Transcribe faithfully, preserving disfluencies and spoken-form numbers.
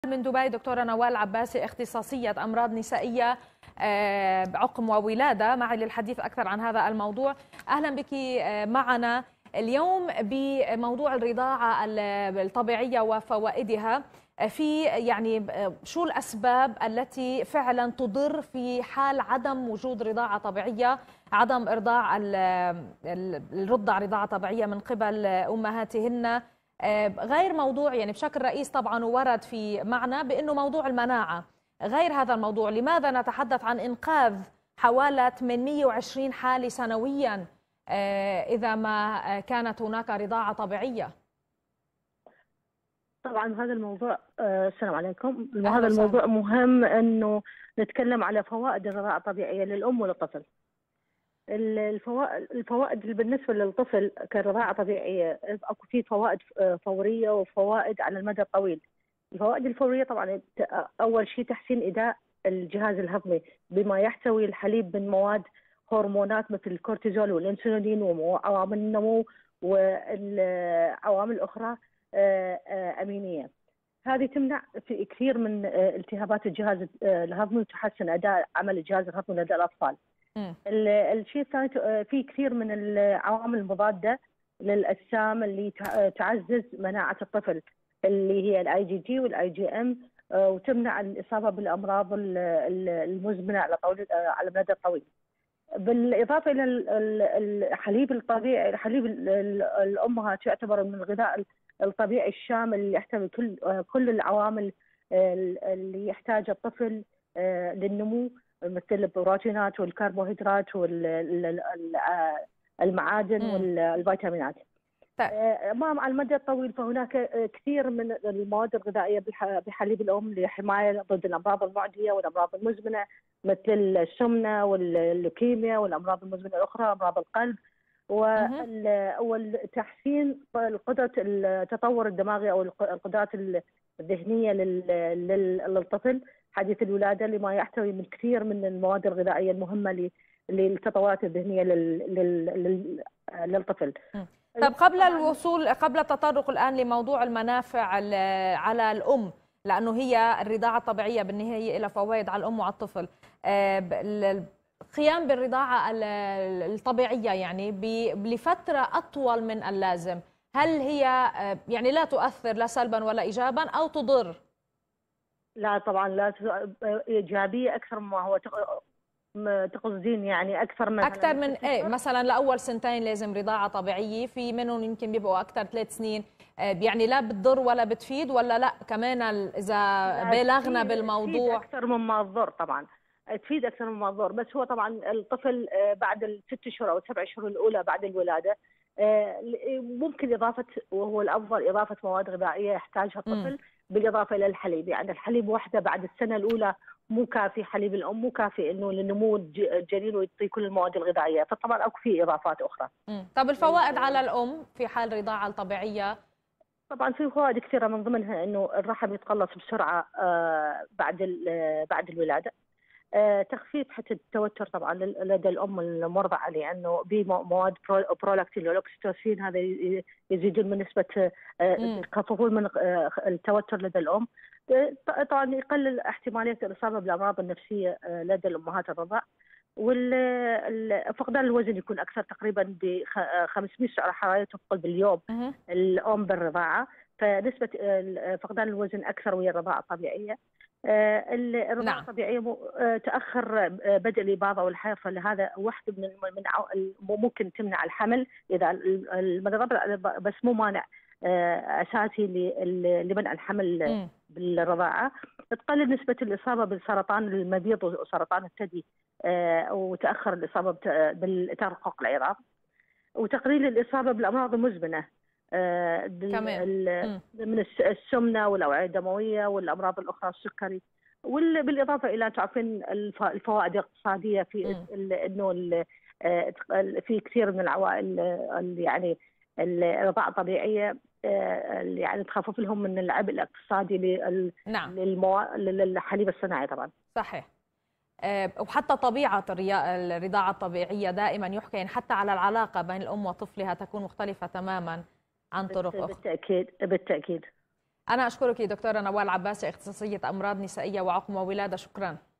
من دبي دكتورة نوال عباسي، اختصاصية أمراض نسائية عقم وولادة، معي للحديث أكثر عن هذا الموضوع. أهلا بك معنا اليوم بموضوع الرضاعة الطبيعية وفوائدها. في يعني شو الأسباب التي فعلا تضر في حال عدم وجود رضاعة طبيعية، عدم إرضاع الرضع رضاعة طبيعية من قبل أمهاتهن، غير موضوع يعني بشكل رئيس طبعا ورد في معنى بأنه موضوع المناعة. غير هذا الموضوع، لماذا نتحدث عن إنقاذ حوالي ثمانمئة وعشرين حالة سنويا إذا ما كانت هناك رضاعة طبيعية؟ طبعا هذا الموضوع آه السلام عليكم. هذا الموضوع مهم انه نتكلم على فوائد الرضاعة الطبيعية للأم وللطفل. الفوائد الفوائد بالنسبة للطفل كرضاعة طبيعية، اكو في فوائد فورية وفوائد على المدى الطويل. الفوائد الفورية طبعا اول شيء تحسين اداء الجهاز الهضمي بما يحتوي الحليب من مواد هرمونات مثل الكورتيزول والانسولين وعوامل النمو والعوامل الاخرى امينيه. هذه تمنع في كثير من التهابات الجهاز الهضمي وتحسن اداء عمل الجهاز الهضمي لدى الاطفال. الشيء الثاني في كثير من العوامل المضاده للاجسام اللي تعزز مناعه الطفل، اللي هي الاي جي جي والاي جي ام، وتمنع الاصابه بالامراض المزمنه على طول على المدى الطويل. بالاضافه الى الحليب الطبيعي، الحليب الامهات يعتبر من الغذاء الطبيعي الشامل اللي يحتوي كل كل العوامل اللي يحتاجها الطفل للنمو، مثل البروتينات والكربوهيدرات والمعادن والفيتامينات. مع المدى الطويل فهناك كثير من المواد الغذائيه بحليب الام لحمايه ضد الامراض المعديه والامراض المزمنه مثل السمنه واللوكيميا والامراض المزمنه الاخرى، امراض القلب، والتحسين قدره التطور الدماغي او القدرات الذهنيه للطفل حديث الولاده، لما يحتوي من كثير من المواد الغذائيه المهمه للتطورات الذهنيه للطفل. طب قبل الوصول قبل التطرق الآن لموضوع المنافع على الأم، لأنه هي الرضاعة الطبيعية بالنهاية إلى فوائد على الأم وعلى الطفل، القيام بالرضاعة الطبيعية يعني لفترة أطول من اللازم، هل هي يعني لا تؤثر لا سلبا ولا إيجابا أو تضر؟ لا طبعا لا، إيجابية أكثر مما هو تقصدين، يعني اكثر من اكثر من ايه؟ مثلا لاول سنتين لازم رضاعه طبيعيه، في منهم يمكن بيبقوا اكثر ثلاث سنين، يعني لا بتضر ولا بتفيد، ولا لا كمان اذا بلغنا بالموضوع تفيد اكثر مما تضر؟ طبعا تفيد اكثر مما تضر، بس هو طبعا الطفل بعد الست اشهر او السبع اشهر الاولى بعد الولاده ممكن اضافه، وهو الافضل اضافه مواد غذائيه يحتاجها الطفل م. بالاضافه الى الحليب. يعني الحليب وحده بعد السنه الاولى مو كافي، حليب الام مو كافي انه لنمو الجنين ويعطي كل المواد الغذائيه، فطبعا اكو في اضافات اخرى. امم طب الفوائد على الام في حال الرضاعه الطبيعيه؟ طبعا في فوائد كثيره، من ضمنها انه الرحم يتقلص بسرعه بعد بعد الولاده. تخفيف حتى التوتر طبعا لدى الام المرضعه، لانه بمواد برولاكتين والاكسيتوسين، هذا يزيدون من نسبه يخففون من التوتر لدى الام. طبعا يقلل احتماليه الاصابه بالامراض النفسيه لدى الامهات الرضع. وفقدان الوزن يكون اكثر، تقريبا ب خمسمئة سعره حراريه تفقد باليوم الام بالرضاعه، فنسبه فقدان الوزن اكثر ويا الرضاعه الطبيعيه. الرضاعه نعم. الطبيعيه تاخر بدء الاباضه والحيض، فهذا واحد من من ممكن تمنع الحمل اذا المرض، بس مو مانع اساسي لمنع الحمل م. بالرضاعه. تقلل نسبه الاصابه بالسرطان المبيض وسرطان الثدي، وتاخر الاصابه بترقق العظام، وتقليل الاصابه بالامراض المزمنه كمان من السمنه والاوعيه الدمويه والامراض الاخرى، السكري. وبالاضافه الى تعرفين الفوائد الاقتصاديه في انه في كثير من العوائل يعني الرضاعه الطبيعيه يعني تخفف لهم من العبء الاقتصادي لل نعم. للحليب الصناعي طبعا. صحيح. وحتى طبيعة الرضاعة الطبيعية دائما يحكى يعني حتى على العلاقة بين الأم وطفلها تكون مختلفة تماما عن طرق أخرى. بالتأكيد بالتأكيد. أنا أشكرك دكتورة نوال عباسي، اختصاصية أمراض نسائية وعقم وولادة، شكرا.